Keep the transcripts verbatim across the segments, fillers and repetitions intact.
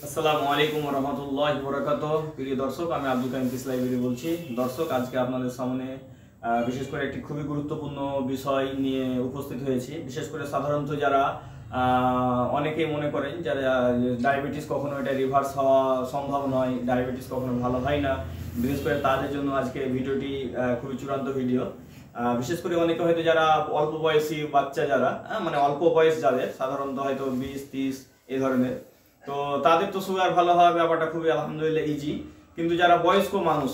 আসসালামু আলাইকুম ওয়া রাহমাতুল্লাহি ওয়া বারাকাতুহু। প্রিয় দর্শক, আমি আব্দুল কাইম পিস লাইব্রেরি বলছি। দর্শক, আজকে আপনাদের সামনে বিশেষ করে একটি খুবই গুরুত্বপূর্ণ বিষয় নিয়ে উপস্থিত হয়েছি। বিশেষ করে সাধারণত যারা অনেকেই মনে করেন যারা ডায়াবেটিস কখনো এটা রিভার্স হওয়া সম্ভব নয়, ডায়াবেটিস কখনো ভালো হয় না, বিশেষ করে তাদের জন্য আজকে ভিডিওটি খুবই চূড়ান্ত ভিডিও। বিশেষ করে অনেকে হয়তো যারা অল্প বয়সী বাচ্চা, যারা মানে অল্প বয়স যাদের সাধারণত হয়তো বিশ তিরিশ এই ধরনের, তো তাদের তো সুগার ভালো হওয়ার ব্যাপারটা খুবই আলহামদুলিল্লাহ ইজি। কিন্তু যারা বয়স্ক মানুষ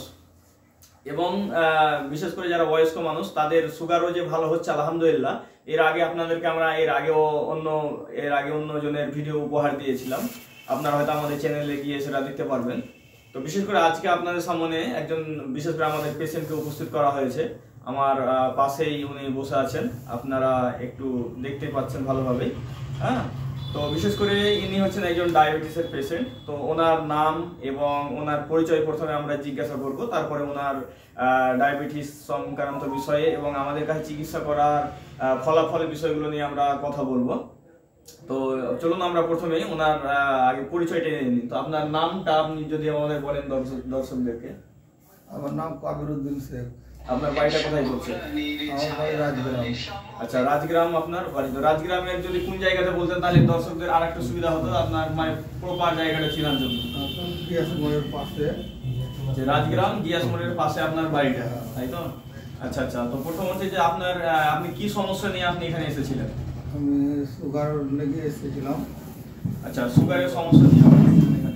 এবং বিশেষ করে যারা বয়স্ক মানুষ তাদের সুগারও যে ভালো হচ্ছে আলহামদুলিল্লাহ। এর আগে আপনাদেরকে আমরা এর আগেও অন্য এর আগে অন্য জনের ভিডিও উপহার দিয়েছিলাম, আপনারা হয়তো আমাদের চ্যানেলে গিয়ে সেটা দেখতে পারবেন। তো বিশেষ করে আজকে আপনাদের সামনে একজন বিশেষ করে আমাদের পেশেন্টকে উপস্থিত করা হয়েছে। আমার পাশেই উনি বসে আছেন, আপনারা একটু দেখতে পাচ্ছেন ভালোভাবেই। হ্যাঁ, তো বিশেষ করে ইনি হচ্ছেন একজন ডায়াবেটিসের পেশেন্ট। তো ওনার নাম এবং ওনার পরিচয় প্রথমে আমরা জিজ্ঞাসা করব, তারপরে ওনার ডায়াবেটিস সংক্রান্ত বিষয়ে এবং আমাদের কাছে চিকিৎসা করার ফলাফলের বিষয়গুলো নিয়ে আমরা কথা বলবো। তো চলুন আমরা প্রথমে ওনার আগে পরিচয়টা নিয়ে নিই। তো আপনার নামটা আপনি যদি আমাদের বলেন দর্শকদেরকে। আমার নাম কাবিরউদ্দিন শেখ। আপনার বাড়িটা কোথায় পড়ছে? আমার বাড়ি রাজগ্রাম। আচ্ছা, রাজগ্রাম আপনার বাড়ি। তো রাজগ্রামের যদি কোন জায়গাতে বলতেন তাহলে দর্শকদের আর একটা সুবিধা হতো, আপনার মানে প্রপার জায়গাটা চেনার জন্য। গিয়াস মোড়ের পাশে, যে রাজগ্রাম গিয়াস মোড়ের পাশে আপনার বাড়িটা, তাই তো? আচ্ছা আচ্ছা। তো প্রথম হচ্ছে যে আপনার আপনি কি সমস্যা নিয়ে আপনি এখানে এসেছিলেন? আমি সুগার লেগে এসেছিলাম। আচ্ছা, সুগারের সমস্যা নিয়ে আপনি এখানে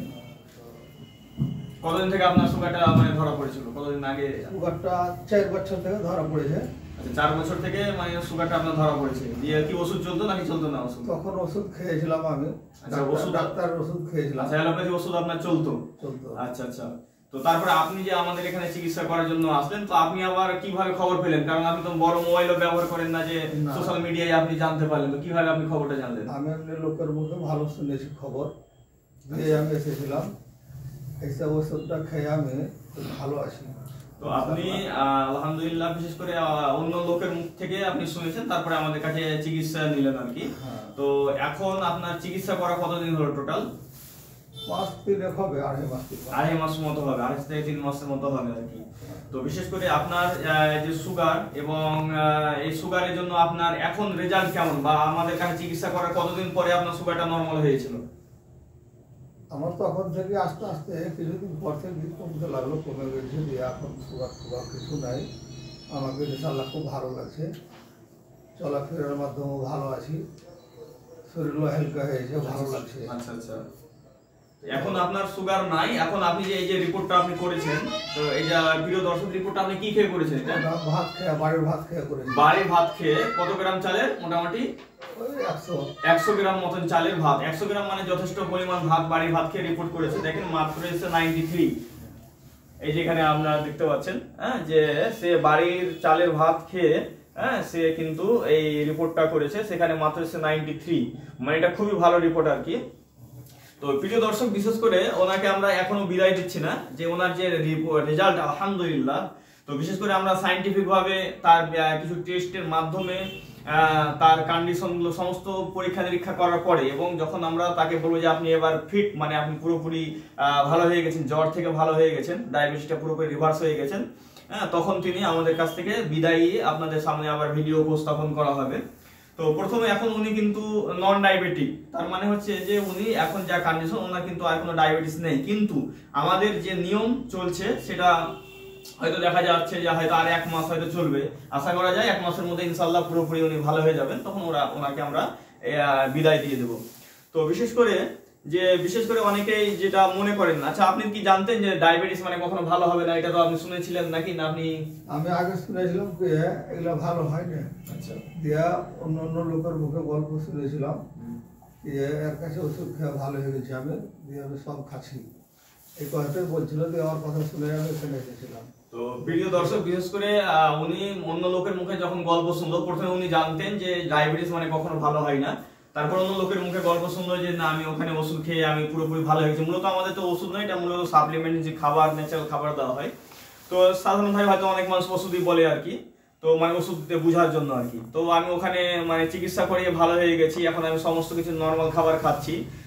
কতদিন থেকে আপনার সুগারটা মানে ধরা পড়েছিল? কতদিন আগে? সুগারটা চার বছর থেকে ধরা পড়েছে। আচ্ছা, চার বছর থেকে মানে সুগারটা আপনার ধরা পড়েছে। দিয়ে কি ওষুধ চলতো নাকি চলতো না ওষুধ? তখন ওষুধ খেয়েছিলাম আমি। আচ্ছা, ওষুধ ডাক্তার ওষুধ খেয়েছিলাম। আচ্ছা, অ্যালোপ্যাথি ওষুধ আপনার চলতো? চলতো। আচ্ছা আচ্ছা। তো তারপরে আপনি যে আমাদের এখানে চিকিৎসা করার জন্য আসলেন, তো আপনি আবার কিভাবে খবর পেলেন? কারণ আপনি তো বড় মোবাইলও ব্যবহার করেন না যে সোশ্যাল মিডিয়ায় আপনি জানতে পারলেন, তো কিভাবে আপনি খবরটা জানলেন? আমি এমনি লোকের মুখে ভালো শুনেছি খবর, দিয়ে আমি এসেছিলাম। এইসব ওষুধটা খেয়ে আমি ভালো আছি। তো আপনি আলহামদুলিল্লাহ বিশেষ করে অন্য লোকের মুখ থেকে আপনি শুনেছেন, তারপরে আমাদের কাছে চিকিৎসা নিলেন আর কি। তো এখন আপনার চিকিৎসা করা কতদিন হলো টোটাল? মাস তিনেক হবে, আড়াই মাস আড়াই মাস মতো হবে, আড়াই থেকে তিন মাসের মতো হবে আর কি। তো বিশেষ করে আপনার যে সুগার এবং এই সুগারের জন্য আপনার এখন রেজাল্ট কেমন, বা আমাদের কাছে চিকিৎসা করার কতদিন পরে আপনার সুগারটা নরমাল হয়েছিল? আমার তখন থেকে আস্তে আস্তে কিছুদিন পর থেকে কমতে লাগলো, কমে গেছে। দিয়ে এখন সুগার টুগার কিছু নাই। আমাকে ইনশাআল্লাহ খুব ভালো লাগছে, চলাফেরার মাধ্যমেও ভালো আছি, শরীরও হালকা হয়েছে, ভালো লাগছে। আচ্ছা আচ্ছা। এখন আপনার সুগার নাই। এখন আপনি যে এই যে রিপোর্টটা আপনি করেছেন, তো এই যে প্রিয় দর্শক, রিপোর্টটা আপনি কি খেয়ে করেছেন? এটা ভাত খেয়ে, বাড়ির ভাত খেয়ে করেছি। বাড়ির ভাত খেয়ে কত গ্রাম চালের? মোটামুটি একশো গ্রাম মতন চালের ভাত। একশো গ্রাম মানে যথেষ্ট পরিমাণ ভাত, বাড়ির ভাত খেয়ে রিপোর্ট করেছে। দেখেন মাত্র এসে নাইনটি থ্রি। এই যে এখানে আপনারা দেখতে পাচ্ছেন, হ্যাঁ, যে সে বাড়ির চালের ভাত খেয়ে হ্যাঁ সে কিন্তু এই রিপোর্টটা করেছে, সেখানে মাত্র এসে নাইনটি থ্রি, মানে এটা খুবই ভালো রিপোর্ট আর কি। তো প্রিয় দর্শক, বিশেষ করে ওনাকে আমরা এখনো বিদায় দিচ্ছি না, যে ওনার যে রেজাল্ট আলহামদুলিল্লাহ। তো বিশেষ করে আমরা সায়েন্টিফিক ভাবে তার কিছু টেস্টের মাধ্যমে তার কন্ডিশনগুলো সমস্ত পরীক্ষা নিরীক্ষা করার পরে, এবং যখন আমরা তাকে বলবো যে আপনি এবার ফিট, মানে আপনি পুরোপুরি ভালো হয়ে গেছেন, জ্বর থেকে ভালো হয়ে গেছেন, ডায়াবেটিসটা পুরোপুরি রিভার্স হয়ে গেছেন, হ্যাঁ, তখন তিনি আমাদের কাছ থেকে বিদায় নিয়ে আপনাদের সামনে আবার ভিডিও উপস্থাপন করা হবে। তো প্রথমে এখন উনি কিন্তু নন ডায়াবেটিক, তার মানে হচ্ছে যে উনি এখন যা কন্ডিশন, ওনার কিন্তু আর কোনো ডায়াবেটিস নেই। কিন্তু আমাদের যে নিয়ম চলছে সেটা হয়তো দেখা যাচ্ছে যে হয়তো আর এক মাস হয়তো চলবে। আশা করা যায় এক মাসের মধ্যে ইনশাআল্লাহ পুরোপুরি উনি ভালো হয়ে যাবেন, তখন ওরা ওনাকে আমরা বিদায় দিয়ে দেব। তো বিশেষ করে যে বিশেষ করে অনেকেই যেটা মনে করেন, আচ্ছা আপনি কি জানতেন যে ডায়াবেটিস মানে কখনো ভালো হবে না? এটা তো আপনি শুনেছিলেন নাকি না? আপনি আমি আগে শুনেছিলাম যে এগুলো ভালো হয় না। আচ্ছা, দিয়া অন্য অন্য লোকের মুখে গল্প শুনেছিলাম যে এর কাছে ওষুধ খেয়ে ভালো হয়ে গেছে। আমি দিয়ে আমি সব খাচ্ছি, এই কথাটাই বলছিল, দিয়ে আমার কথা শুনে আমি এখানে এসেছিলাম। তো প্রিয় দর্শক, বিশেষ করে উনি অন্য লোকের মুখে যখন গল্প শুনলো, প্রথমে উনি জানতেন যে ডায়াবেটিস মানে কখনো ভালো হয় না। তারপর অন্য লোকের মুখে গল্প শুনলো যে না, আমি ওখানে ওষুধ খেয়ে আমি পুরোপুরি ভালো হয়ে গেছি। মূলত আমাদের তো ওষুধ নয়, এটা মূলত সাপ্লিমেন্ট, যে খাবার, ন্যাচারাল খাবার দেওয়া হয়। তো সাধারণভাবে হয়তো অনেক মানুষ ওষুধই বলে আর কি, তো মানে ওষুধ বোঝার জন্য আর কি। তো আমি ওখানে মানে চিকিৎসা করিয়ে ভালো হয়ে গেছি, এখন আমি সমস্ত কিছু নর্মাল খাবার খাচ্ছি।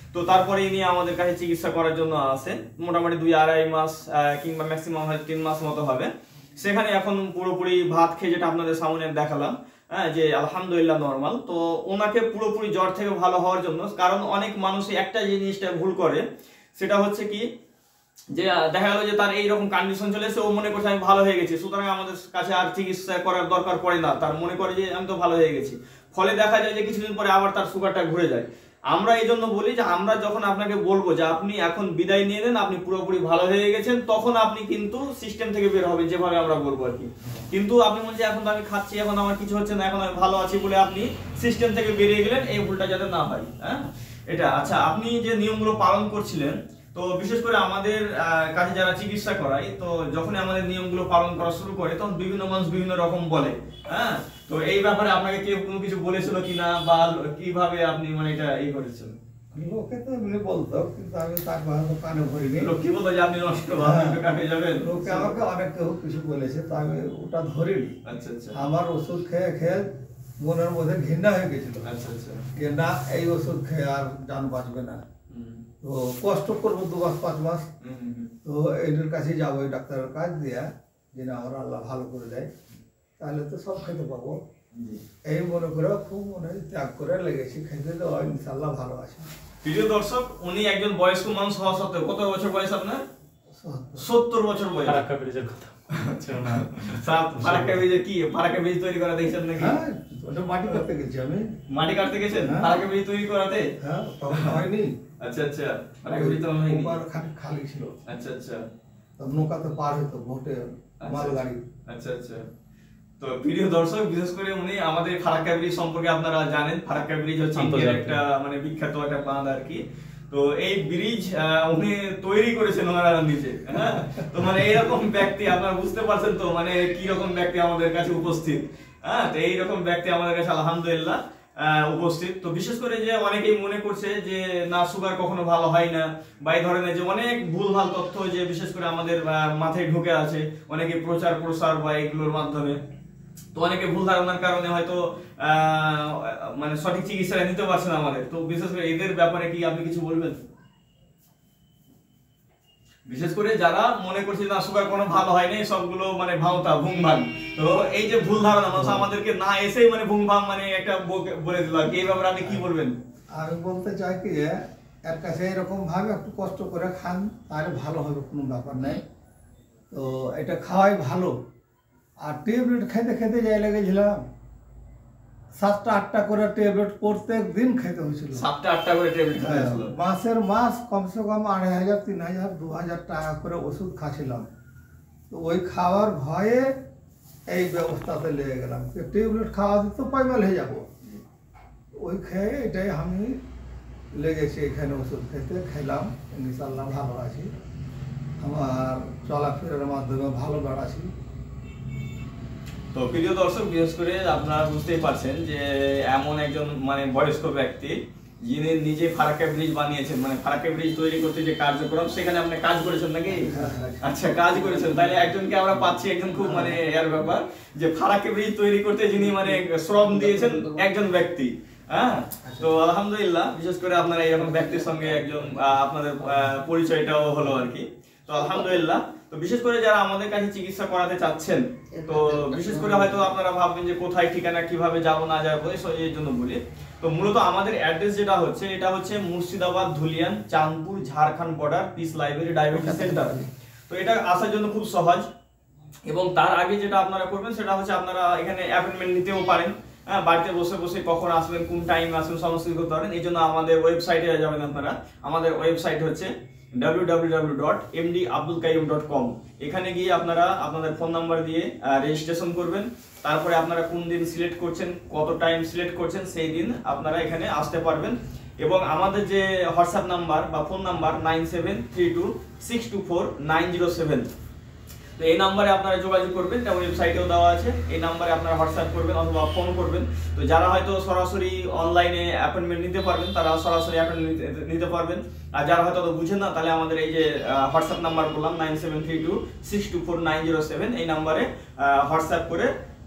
তো তারপরে ইনি আমাদের কাছে চিকিৎসা করার জন্য আসে, মোটামুটি দুই আড়াই মাস কিংবা ম্যাক্সিমাম হয়তো তিন মাস মতো হবে। সেখানে এখন পুরোপুরি ভাত খেয়ে যেটা আপনাদের সামনে দেখালাম, হ্যাঁ, যে আলহামদুলিল্লাহ নরমাল। তো ওনাকে পুরোপুরি জ্বর থেকে ভালো হওয়ার জন্য, কারণ অনেক মানুষ একটা জিনিসটা ভুল করে, সেটা হচ্ছে কি যে দেখা গেল যে তার এইরকম কন্ডিশন চলে এসে ও মনে করছে আমি ভালো হয়ে গেছি, সুতরাং আমাদের কাছে আর চিকিৎসা করার দরকার পড়ে না, তার মনে করে যে আমি তো ভালো হয়ে গেছি। ফলে দেখা যায় যে কিছুদিন পরে আবার তার সুগারটা ঘুরে যায়। আমরা এই জন্য বলি যে আমরা যখন আপনাকে বলবো যে আপনি এখন বিদায় নিয়ে নেন, আপনি পুরোপুরি ভালো হয়ে গেছেন, তখন আপনি কিন্তু সিস্টেম থেকে বের হবেন, যেভাবে আমরা বলবো আর কি। কিন্তু আপনি বলছেন এখন তো আমি খাচ্ছি, এখন আমার কিছু হচ্ছে না, এখন আমি ভালো আছি বলে আপনি সিস্টেম থেকে বেরিয়ে গেলেন, এই ভুলটা যাতে না হয়। হ্যাঁ, এটা আচ্ছা, আপনি যে নিয়মগুলো পালন করছিলেন, তো বিশেষ করে আমাদের কাছে যারা চিকিৎসা করায়, তো যখনই আমাদের নিয়মগুলো পালন করা শুরু করে তখন বিভিন্ন মানুষ বিভিন্ন রকম বলে। হ্যাঁ, তো এই ব্যাপারে আপনাকে কেউ কোনো কিছু বলেছিল কিনা, বা কিভাবে আপনি মানে এটা এই করেছেন? লোকে তো এমনি বলতো, কিন্তু আমি তার কথা কানে ভরিনি। লোক কি বলতো যে আপনি নষ্ট, আপনি কাটে যাবেন? লোকে আমাকে অনেক কেউ কিছু বলেছে, তো আমি ওটা ধরিনি। আচ্ছা আচ্ছা। আমার ওষুধ খেয়ে খেয়ে মনের মধ্যে ঘৃণা হয়ে গেছিল। আচ্ছা আচ্ছা। যে না, এই ওষুধ খেয়ে আর জান বাঁচবে না, তো কষ্ট করবো দু মাস পাঁচ মাস, তো এদের কাছে যাবো, এই ডাক্তারের কাজ দিয়া, যে না আমার আল্লাহ ভালো করে দেয়, তাহলে তো সব খেতে পাবো, এই মনে করে খুব মনে ত্যাগ করে লেগেছি, খেতে দেওয়া ইনশাল্লাহ ভালো আছে। প্রিয় দর্শক, উনি একজন বয়স্ক মানুষ হওয়া সত্ত্বেও, কত বছর বয়স আপনার? সত্তর বছর বয়স। ফারাক্কা ব্রিজের কথা। ফারাক্কা ব্রিজে কি ফারাক্কা ব্রিজ তৈরি করা দেখছেন নাকি? হ্যাঁ, ওটা মাটি কাটতে গেছি আমি। মাটি কাটতে গেছেন ফারাক্কা ব্রিজ তৈরি করাতে? হ্যাঁ, তখন হয়নি। আচ্ছা আচ্ছা, ফারাক্কা ব্রিজ তখন হয়নি। ওপার খালি খালি ছিল। আচ্ছা আচ্ছা। তো নৌকাতে পার হতো ভোটে মালগাড়ি। আচ্ছা আচ্ছা। তো প্রিয় দর্শক, বিশেষ করে উনি আমাদের ফারাক্কা ব্রিজ সম্পর্কে আপনারা জানেন, ফারাক্কা ব্রিজ হচ্ছে ইন্ডিয়ার একটা মানে বিখ্যাত একটা বাঁধ আর কি। তো এই ব্রিজ উনি তৈরি করেছেন ওনারা নিজে। হ্যাঁ, তো মানে এইরকম ব্যক্তি আপনারা বুঝতে পারছেন তো মানে কি রকম ব্যক্তি আমাদের কাছে উপস্থিত। হ্যাঁ, তো এইরকম ব্যক্তি আমাদের কাছে আলহামদুলিল্লাহ উপস্থিত। তো বিশেষ করে যে অনেকেই মনে করছে যে না সুগার কখনো ভালো হয় না, বা এই ধরনের যে অনেক ভুলভাল তথ্য যে বিশেষ করে আমাদের মাথায় ঢুকে আছে, অনেকে প্রচার প্রসার বা এগুলোর মাধ্যমে, তো অনেকে ভুল ধারণার কারণে হয়তো মানে সঠিক চিকিৎসা নিতে পারছে না আমাদের। তো বিশেষ করে এদের ব্যাপারে কি আপনি কিছু বলবেন? বিশেষ করে যারা মনে করছে না সুগার কোনো ভালো হয় না, সবগুলো মানে ভাওতা ভুংভাং, তো এই যে ভুল ধারণা মানুষ আমাদেরকে না এসেই মানে ভুংভাং মানে একটা বলে দিল, এই ব্যাপারে আপনি কি বলবেন? আমি বলতে চাই কি, এর কাছে এরকম ভাবে একটু কষ্ট করে খান, তাহলে ভালো হবে, কোনো ব্যাপার নেই। তো এটা খাওয়াই ভালো। আর ট্যাবলেট খেতে খেতে যাই লেগেছিলাম, সাতটা আটটা করে ট্যাবলেট প্রত্যেক দিন খেতে হয়েছিল। সাতটা আটটা করে ট্যাবলেট খেতে হয়েছিল। মাসের মাস কমসে কম আড়াই হাজার তিন হাজার দু হাজার টাকা করে ওষুধ খাচ্ছিলাম। তো ওই খাওয়ার ভয়ে এই ব্যবস্থাতে লেগে গেলাম, ট্যাবলেট খাওয়া দিতে পাইমাল হয়ে যাবো, ওই খেয়ে এটাই আমি লেগেছি এখানে ওষুধ খেতে। খেলাম, ইনশাআল্লাহ ভালো আছি, আমার চলাফেরার মাধ্যমে ভালো বেড়াচ্ছি। তো প্রিয় দর্শক, বিশেষ করে আপনারা বুঝতেই পারছেন যে এমন একজন মানে বয়স্ক ব্যক্তি যিনি নিজে ফারাক্কা ব্রিজ বানিয়েছেন, মানে ফারাক্কা ব্রিজ তৈরি করতে যে কার্যক্রম, সেখানে আপনি কাজ করেছেন নাকি? আচ্ছা, কাজ করেছেন, তাহলে একজনকে আমরা পাচ্ছি, একজন খুব মানে এর ব্যাপার যে ফারাক্কা ব্রিজ তৈরি করতে যিনি মানে শ্রম দিয়েছেন একজন ব্যক্তি। হ্যাঁ, তো আলহামদুলিল্লাহ, বিশেষ করে আপনারা এরকম ব্যক্তির সঙ্গে একজন আপনাদের পরিচয়টাও হলো আর কি। তো আলহামদুলিল্লাহ। তো বিশেষ করে যারা আমাদের কাছে চিকিৎসা করাতে চাচ্ছেন, তো বিশেষ করে হয়তো আপনারা ভাববেন যে কোথায় ঠিকানা, কিভাবে যাবো না যাবো, এই জন্য বলি। তো মূলত আমাদের অ্যাড্রেস যেটা হচ্ছে, এটা হচ্ছে Murshidabad Dhulian Chandpur Jharkhand border, peace library diabetes centre. তো এটা আসার জন্য খুব সহজ, এবং তার আগে যেটা আপনারা করবেন সেটা হচ্ছে আপনারা এখানে অ্যাপয়েন্টমেন্ট নিতেও পারেন। হ্যাঁ, বাড়িতে বসে বসে কখন আসবেন, কোন টাইম আসবেন, সমস্ত কিছু করতে পারেন। এই জন্য আমাদের ওয়েবসাইটে যাবেন আপনারা। আমাদের ওয়েবসাইট হচ্ছে W W W dot M D Abdul Qayyum dot com. এখানে গিয়ে আপনারা আপনাদের ফোন নাম্বার দিয়ে রেজিস্ট্রেশন করবেন। তারপরে আপনারা কোন দিন সিলেক্ট করছেন, কত টাইম সিলেক্ট করছেন, সেই দিন আপনারা এখানে আসতে পারবেন। এবং আমাদের যে হোয়াটসঅ্যাপ নাম্বার বা phone number nine seven three two six two four nine zero seven, তো এই নাম্বারে আপনারা যোগাযোগ করবেন, যেমন ওয়েবসাইটেও দেওয়া আছে। এই নাম্বারে আপনারা হোয়াটসঅ্যাপ করবেন অথবা ফোন করবেন। তো যারা হয়তো সরাসরি অনলাইনে অ্যাপয়েন্টমেন্ট নিতে পারবেন, তারা সরাসরি অ্যাপয়েন্টমেন্ট নিতে পারবেন। আর যারা হয়তো বুঝেন না, তাহলে আমাদের এই যে হোয়াটসঅ্যাপ নাম্বার বললাম nine seven three two six two four nine zero seven, এই নাম্বারে হোয়াটসঅ্যাপ করে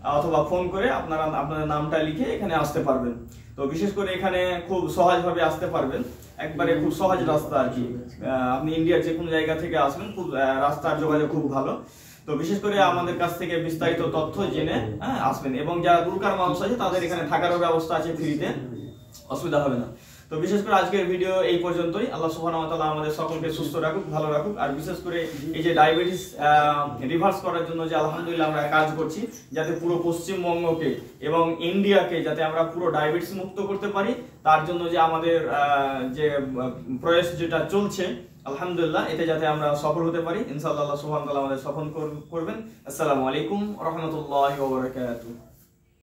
অথবা ফোন করে আপনারা আপনাদের নামটা লিখে এখানে আসতে পারবেন। তো বিশেষ করে এখানে খুব সহজভাবে আসতে পারবেন, একবারে খুব সহজ রাস্তা আর কি। আপনি ইন্ডিয়ার যে কোনো জায়গা থেকে আসবেন, খুব রাস্তার যোগাযোগ খুব ভালো। তো বিশেষ করে আমাদের কাছ থেকে বিস্তারিত তথ্য জেনে হ্যাঁ আসবেন, এবং যারা দূরকার মানুষ আছে তাদের এখানে থাকারও ব্যবস্থা আছে ফ্রিতে, অসুবিধা হবে না। তো বিশেষ করে আজকের ভিডিও এই পর্যন্তই। আল্লাহ সুবহানাহু ওয়া তাআলা আমাদের সকলকে সুস্থ রাখুক, ভালো রাখুক। আর বিশেষ করে এই যে ডায়াবেটিস রিভার্স করার জন্য যে আলহামদুলিল্লাহ আমরা কাজ করছি, যাতে পুরো পশ্চিমবঙ্গকে এবং ইন্ডিয়াকে যাতে আমরা পুরো ডায়াবেটিস মুক্ত করতে পারি, তার জন্য যে আমাদের যে প্রয়াস যেটা চলছে আলহামদুলিল্লাহ, এতে যাতে আমরা সফল হতে পারি ইনশাআল্লাহ, আল্লাহ সুবহানাহু ওয়া তাআলা আমাদের সফল করবেন। আসসালামু আলাইকুম ওয়া রাহমাতুল্লাহি ওয়া বারাকাতুহু।